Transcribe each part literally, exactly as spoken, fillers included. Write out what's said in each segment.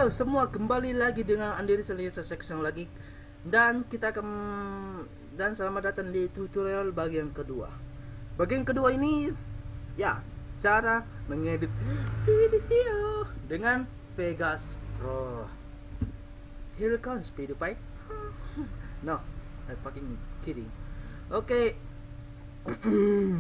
Halo semua, kembali lagi dengan Andiri Selisa Section lagi. Dan kita akan dan selamat datang di tutorial bagian kedua. Bagian kedua ini ya, cara mengedit video dengan Vegas Pro. Here comes PewDiePie. No, I'm fucking kidding. Oke. Okay.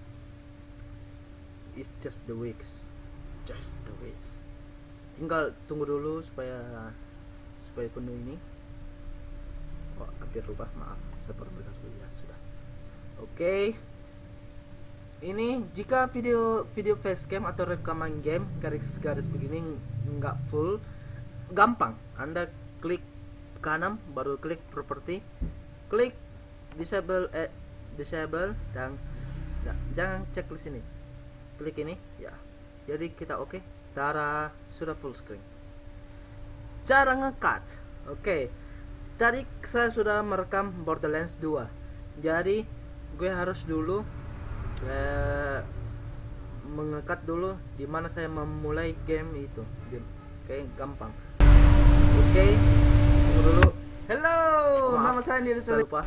It's just the weeks. Just the weeks. Tinggal tunggu dulu supaya supaya penuh ini. Oh, hampir rubah, maaf, seperti itu ya sudah. Oke. Okay. Ini jika video video facecam atau rekaman game garis-garis begini nggak full, gampang. Anda klik kanan, baru klik property, klik disable eh, disable dan ya, jangan cek di sini. Klik ini ya. Jadi kita oke. Okay. Cara sudah full screen. Cara ngecut. Oke. Okay. Tadi saya sudah merekam Borderlands dua. Jadi gue harus dulu eh, mengekat dulu di mana saya memulai game itu. Game. Oke, okay, gampang. Oke. Okay. Tunggu dulu. Hello, Maaf, nama saya Andiri Selisa. Lupa.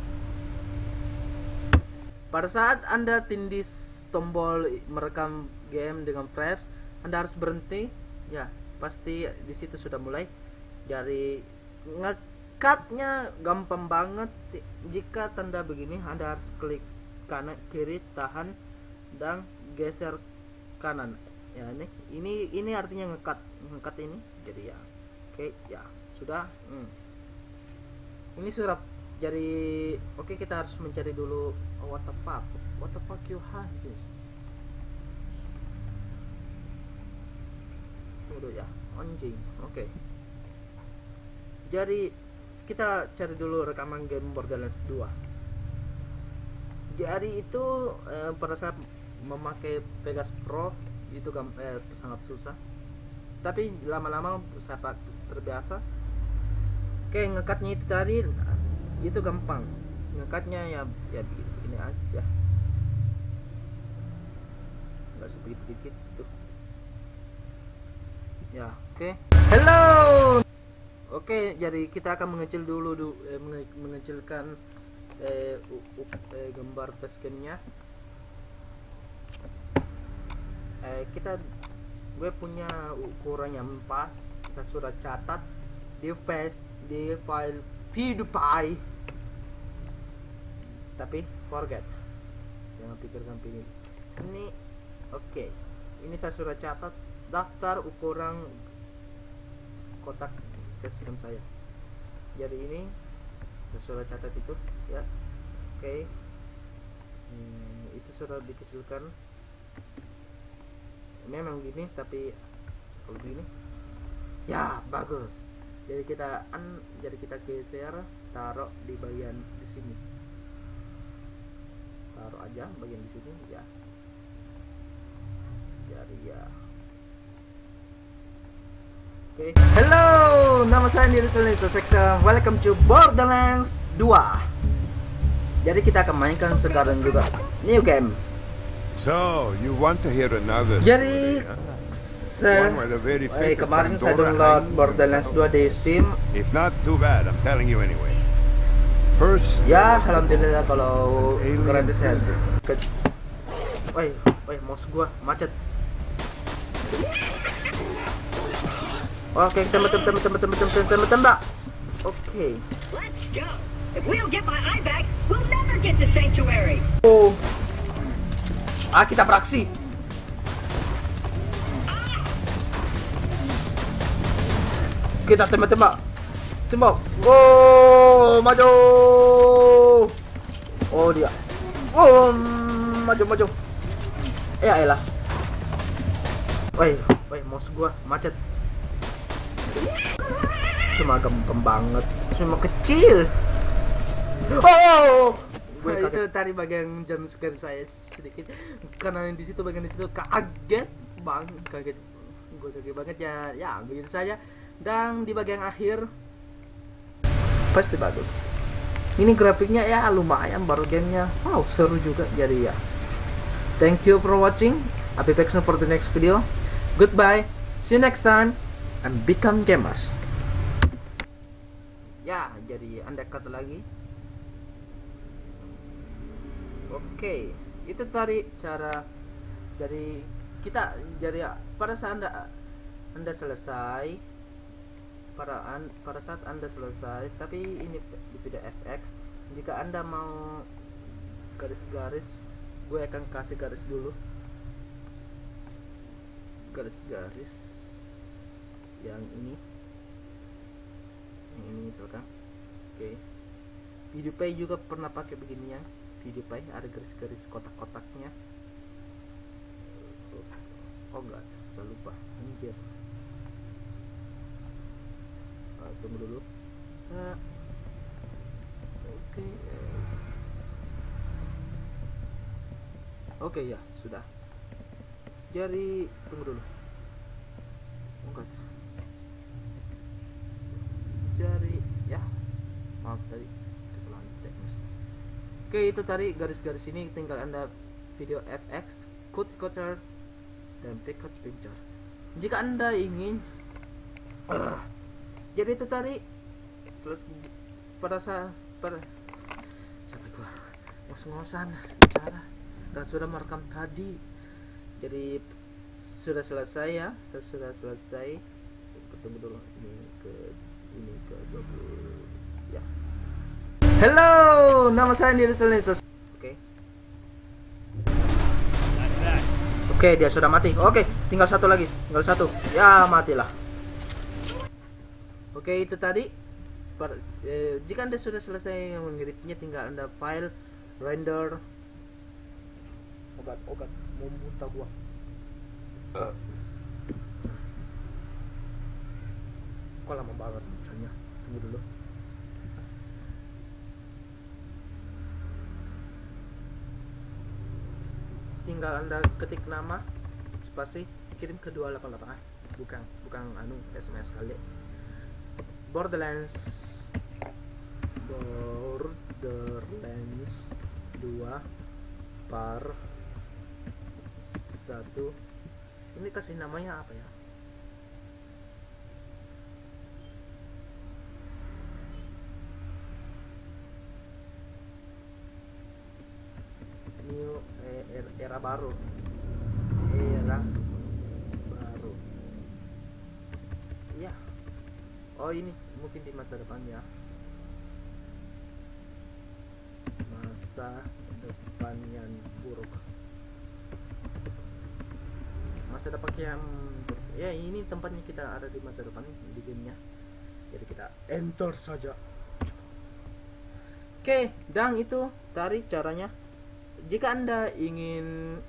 Pada saat Anda tindis tombol merekam game dengan frames, Anda harus berhenti, ya pasti di situ sudah mulai. Jadi ngecutnya gampang banget. Jika tanda begini, Anda harus klik kanan, kiri, tahan, dan geser kanan. Ya ini, ini, ini artinya ngecut, ngecut ini. Jadi ya, oke, okay, ya sudah. Hmm. Ini sudah. Jadi oke, okay, kita harus mencari dulu. Oh, what the fuck, what the fuck you have this? Udah ya, anjing. Oke. Okay. Jadi kita cari dulu rekaman game Borderlands dua. Jadi itu eh, pada saat memakai Vegas Pro itu eh, sangat susah. Tapi lama-lama saya terbiasa. Oke, ngekatnya itu tadi itu gampang. Ngekatnya ya ya begini aja. Enggak sedikit-sedikit tuh. Ya, oke. Okay. Hello. Oke, okay, jadi kita akan mengecil dulu, du, eh, menge mengecilkan eh, uh, uh, eh, gambar facecamnya. Eh, kita, gue punya ukuran yang pas. Saya sudah catat di face di file PewDiePie. Tapi forget, jangan pikirkan pilih. Ini oke. Okay. Ini saya sudah catat. Daftar ukuran kotak facecam saya. Jadi ini saya sudah catat itu ya. Oke. Okay. Hmm, itu sudah dikecilkan. Memang gini, tapi kalau begini ya bagus. Jadi kita an jadi kita geser, taruh di bagian di sini. Taruh aja bagian di sini ya. Jadi ya. Okay. Hello, nama saya Andiri Selisa Section. Welcome to Borderlands dua. Jadi kita akan mainkan sekarang juga new game. So, you want to hear another Jadi story, huh? eh, kemarin saya download Borderlands dua di Steam. If not, too bad. I'm telling you anyway. First, ya, alhamdulillah kalau gratis ya. Woi, woi, mouse gua macet. Oke, tembak, tembak, tembak, tembak, tembak, tembak, tembak. Oke. Let's go. If we don't get my eye back, we'll never get to Sanctuary. Oh. Ah, kita beraksi. Kita tembak, tembak, tembak. Oh, maju. Oh dia. Oh, maju, maju. Eh, ayolah. Woi, woi, mouse gua macet. Cuma gampang banget, cuma kecil. Oh, gue nah, itu tadi bagian jam scare saya sedikit karena di situ bagian di situ kaget bang, kaget, gue kaget banget ya, ya begitu saja. Dan di bagian akhir pasti bagus. Ini grafiknya ya lumayan, baru gamenya, wow seru juga. Jadi ya, thank you for watching. I'll be back soon for the next video. Goodbye, see you next time. and become gamers. Ya, jadi Anda kata lagi. Oke, itu tadi cara. Jadi kita jadi pada saat Anda Anda selesai pada an, pada saat Anda selesai, tapi ini di video F X, jika Anda mau garis-garis, gue akan kasih garis dulu. Garis-garis yang ini. Yang ini misalkan. Oke. PewDiePie juga pernah pakai beginian. PewDiePie ada garis-garis kotak-kotaknya. Oh enggak, saya lupa. Anjir. Ah, tunggu dulu. Ah. Oke. Yes. Oke ya, sudah. Jadi tunggu dulu. Enggak. Jadi ya, maaf tadi kesalahan teknis. Oke, itu tadi garis-garis ini tinggal Anda video F X, cut cutter, dan package picture. Jika Anda ingin uh, jadi itu tadi selesai pada saat pada capek gua ngos-ngosan bicara dan sudah merekam tadi. Jadi sudah selesai ya, saya sudah selesai. Tunggu dulu, ini ke ini ke dua puluh ya. Hello, nama saya Nils Oke. Okay. Oke, okay, dia sudah mati. Oke, okay, tinggal satu lagi, tinggal satu. Ya, matilah. Oke, okay, itu tadi. Per, eh, jika Anda sudah selesai mengeditnya, tinggal Anda file, render. Ogat, ogat, mau muntah gua. Uh. Kok lama banget misalnya. Tunggu dulu. Tinggal Anda ketik nama, spasi, kirim ke dua delapan delapan. Bukan, bukan anu S M S kali. Borderlands Borderlands dua par satu. Ini kasih namanya apa ya? New era, era baru. Era baru. Ya. Oh, ini mungkin di masa depan ya. Masa depan yang buruk. Masa depan yang buruk. Ya, ini tempatnya kita ada di masa depan di gamenya. Jadi kita enter saja. Oke, dan itu tadi caranya. Jika Anda ingin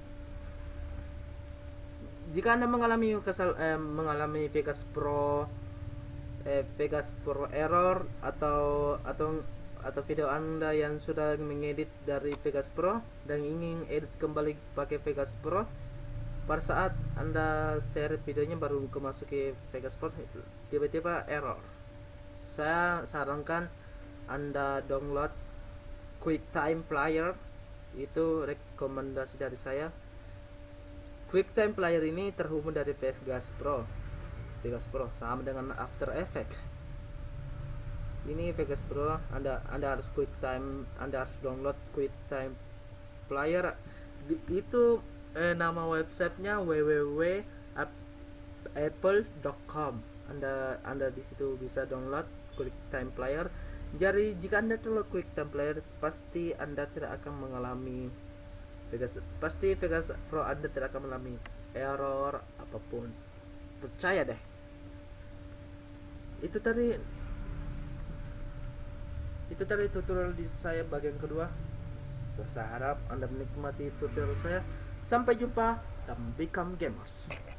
jika Anda mengalami kesal eh, mengalami Vegas Pro eh, Vegas Pro error atau atau atau video Anda yang sudah mengedit dari Vegas Pro dan ingin edit kembali pakai Vegas Pro, pada saat Anda share videonya baru kemasuki Vegas Pro tiba-tiba error, saya sarankan Anda download QuickTime Player. Itu rekomendasi dari saya. QuickTime Player ini terhubung dari Vegas Pro. Vegas Pro sama dengan After Effects. Ini Vegas Pro, Anda Anda harus QuickTime, Anda harus download QuickTime Player. Itu eh, nama websitenya w w w dot apple dot com. Anda Anda di situ bisa download QuickTime Player. Jadi jika Anda download QuickTime Player, pasti Anda tidak akan mengalami Vegas, pasti Vegas Pro Anda tidak akan mengalami error apapun. Percaya deh. Itu tadi Itu tadi tutorial di saya bagian kedua. Saya harap Anda menikmati tutorial saya. Sampai jumpa dan become gamers.